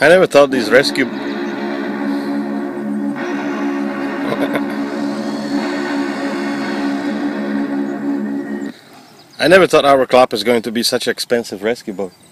I never thought these rescue... I never thought our club is going to be such an expensive rescue boat.